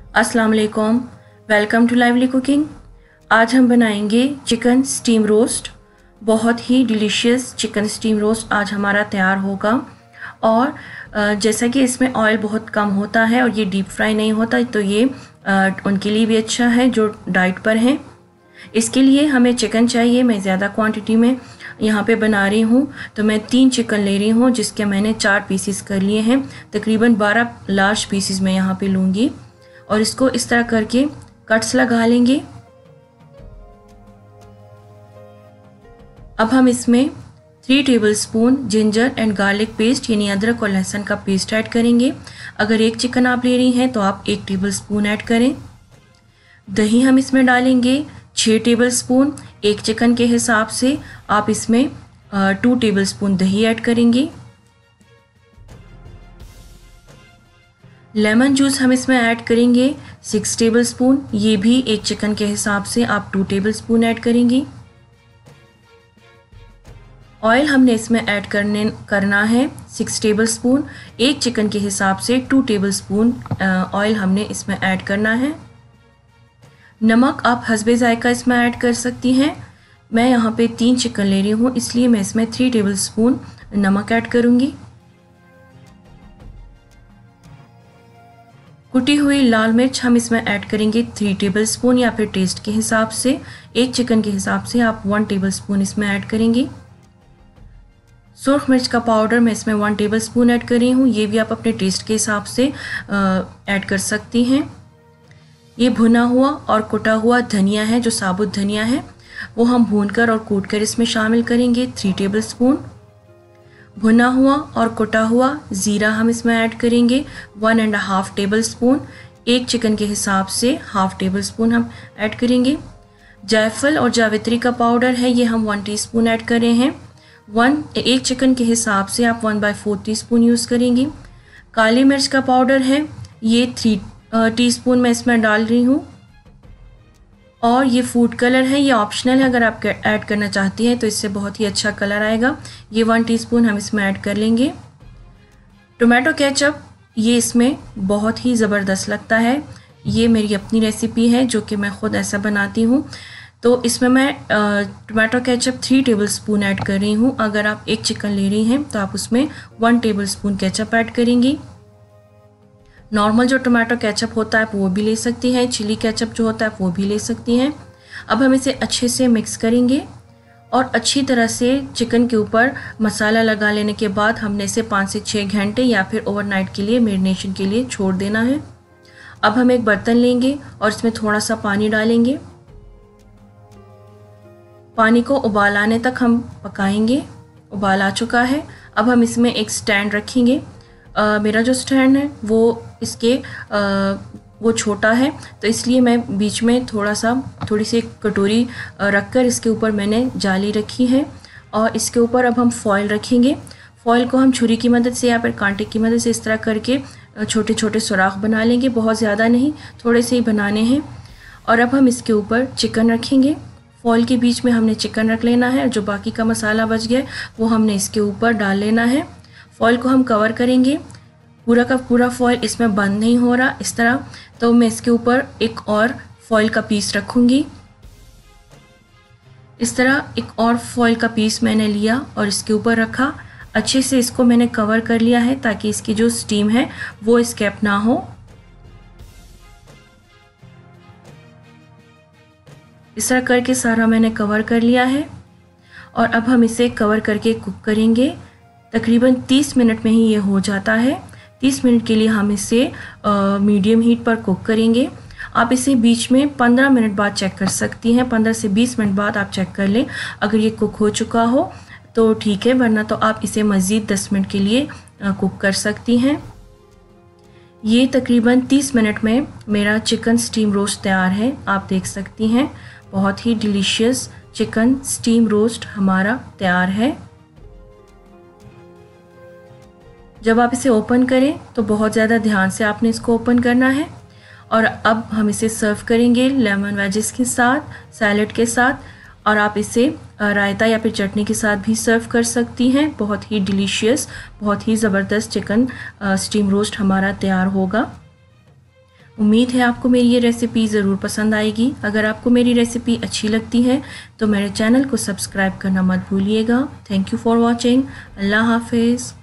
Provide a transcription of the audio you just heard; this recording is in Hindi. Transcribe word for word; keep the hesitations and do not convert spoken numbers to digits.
अस्सलाम वालेकुम, वेलकम टू लाइवली कुकिंग। आज हम बनाएंगे चिकन स्टीम रोस्ट। बहुत ही डिलीशियस चिकन स्टीम रोस्ट आज हमारा तैयार होगा। और जैसा कि इसमें ऑयल बहुत कम होता है और ये डीप फ्राई नहीं होता, तो ये उनके लिए भी अच्छा है जो डाइट पर हैं। इसके लिए हमें चिकन चाहिए। मैं ज़्यादा क्वांटिटी में यहाँ पे बना रही हूँ, तो मैं तीन चिकन ले रही हूँ जिसके मैंने चार पीसीस कर लिए हैं। तकरीबन बारह लार्ज पीसीस मैं यहाँ पे लूँगी और इसको इस तरह करके कट्स लगा लेंगे। अब हम इसमें three tablespoon ginger and garlic paste यानी अदरक और लहसुन का पेस्ट ऐड करेंगे। अगर एक चिकन आप ले रही हैं तो आप एक टेबलस्पून ऐड करें। दही हम इसमें डालेंगे छः टेबलस्पून। एक चिकन के हिसाब से आप इसमें टू टेबलस्पून दही ऐड करेंगे। लेमन जूस हम इसमें ऐड करेंगे सिक्स टेबलस्पून। ये भी एक चिकन के हिसाब से आप टू टेबलस्पून ऐड करेंगी। ऑयल हमने इसमें ऐड करने करना है सिक्स टेबलस्पून। एक चिकन के हिसाब से टू टेबलस्पून ऑयल हमने इसमें ऐड करना है। नमक आप हस्बे जायका इसमें ऐड कर सकती हैं। मैं यहाँ पे तीन चिकन ले रही हूँ, इसलिए मैं इसमें थ्री टेबलस्पून नमक ऐड करूँगी। कुटी हुई लाल मिर्च हम इसमें ऐड करेंगे थ्री टेबलस्पून या फिर टेस्ट के हिसाब से। एक चिकन के हिसाब से आप वन टेबलस्पून इसमें ऐड करेंगे। सुर्ख मिर्च का पाउडर मैं इसमें वन टेबलस्पून ऐड कर रही हूँ। ये भी आप अपने टेस्ट के हिसाब से ऐड कर सकती हैं। ये भुना हुआ और कुटा हुआ धनिया है, जो साबुत धनिया है वो हम भूनकर और कूटकर इसमें शामिल करेंगे थ्री टेबलस्पून। भुना हुआ और कुटा हुआ ज़ीरा हम इसमें ऐड करेंगे one and half tablespoon. एक चिकन के हिसाब से हाफ टेबल स्पून हम ऐड करेंगे। जायफल और जावित्री का पाउडर है, ये हम वन टीस्पून ऐड कर रहे हैं। वन एक चिकन के हिसाब से आप one by four teaspoon use करेंगी। काली मिर्च का पाउडर है, ये थ्री टीस्पून मैं इसमें डाल रही हूँ। और ये फूड कलर है, ये ऑप्शनल है, अगर आप ऐड करना चाहती हैं तो इससे बहुत ही अच्छा कलर आएगा। ये वन टीस्पून हम इसमें ऐड कर लेंगे। टोमेटो केचप, ये इसमें बहुत ही ज़बरदस्त लगता है। ये मेरी अपनी रेसिपी है जो कि मैं ख़ुद ऐसा बनाती हूँ। तो इसमें मैं tomato ketchup three tablespoon add कर रही हूँ। अगर आप एक चिकन ले रही हैं तो आप उसमें वन टेबलस्पून केचप ऐड करेंगी। नॉर्मल जो टोमेटो केचप होता है वो भी ले सकती हैं, चिली केचप जो होता है वो भी ले सकती हैं। अब हम इसे अच्छे से मिक्स करेंगे और अच्छी तरह से चिकन के ऊपर मसाला लगा लेने के बाद हमने इसे पाँच से छः घंटे या फिर ओवरनाइट के लिए मैरिनेशन के लिए छोड़ देना है। अब हम एक बर्तन लेंगे और इसमें थोड़ा सा पानी डालेंगे। पानी को उबाल आने तक हम पकाएंगे। उबाल आ चुका है। अब हम इसमें एक स्टैंड रखेंगे। Uh, मेरा जो स्टैंड है वो इसके uh, वो छोटा है, तो इसलिए मैं बीच में थोड़ा सा थोड़ी सी कटोरी uh, रखकर इसके ऊपर मैंने जाली रखी है और इसके ऊपर अब हम फॉयल रखेंगे। फॉयल को हम छुरी की मदद से या फिर कांटे की मदद से इस तरह करके uh, छोटे छोटे सुराख बना लेंगे। बहुत ज़्यादा नहीं, थोड़े से ही बनाने हैं। और अब हम इसके ऊपर चिकन रखेंगे। फॉयल के बीच में हमने चिकन रख लेना है। जो बाकी का मसाला बच गया वो हमने इसके ऊपर डाल लेना है। फॉयल को हम कवर करेंगे। पूरा का पूरा फॉयल इसमें बंद नहीं हो रहा इस तरह, तो मैं इसके ऊपर एक और फॉयल का पीस रखूँगी। इस तरह एक और फॉयल का पीस मैंने लिया और इसके ऊपर रखा। अच्छे से इसको मैंने कवर कर लिया है ताकि इसकी जो स्टीम है वो एस्केप ना हो। इस तरह करके सारा मैंने कवर कर लिया है और अब हम इसे कवर करके कुक करेंगे। तकरीबन तीस मिनट में ही ये हो जाता है। तीस मिनट के लिए हम इसे मीडियम हीट पर कुक करेंगे। आप इसे बीच में पंद्रह मिनट बाद चेक कर सकती हैं। पंद्रह से बीस मिनट बाद आप चेक कर लें। अगर ये कुक हो चुका हो तो ठीक है, वरना तो आप इसे मज़ीद दस मिनट के लिए कुक कर सकती हैं। ये तकरीबन तीस मिनट में मेरा चिकन स्टीम रोस्ट तैयार है। आप देख सकती हैं, बहुत ही डिलीशियस चिकन स्टीम रोस्ट हमारा तैयार है। जब आप इसे ओपन करें तो बहुत ज़्यादा ध्यान से आपने इसको ओपन करना है। और अब हम इसे सर्व करेंगे लेमन वेजेस के साथ, सैलेड के साथ, और आप इसे रायता या फिर चटनी के साथ भी सर्व कर सकती हैं। बहुत ही डिलीशियस, बहुत ही ज़बरदस्त चिकन स्टीम रोस्ट हमारा तैयार होगा। उम्मीद है आपको मेरी ये रेसिपी ज़रूर पसंद आएगी। अगर आपको मेरी रेसिपी अच्छी लगती है तो मेरे चैनल को सब्सक्राइब करना मत भूलिएगा। Thank you for watching. अल्लाह हाफिज़।